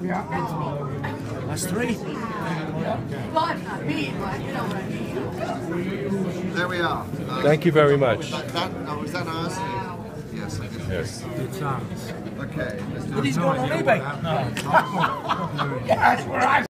Yeah. That's me. That's 3. Well, I'm not me, but you know what I mean. There we are. Thank you very much. Was that ours? Yes, I did. Yes. It sounds. Okay. But he's going on eBay. No. That's where I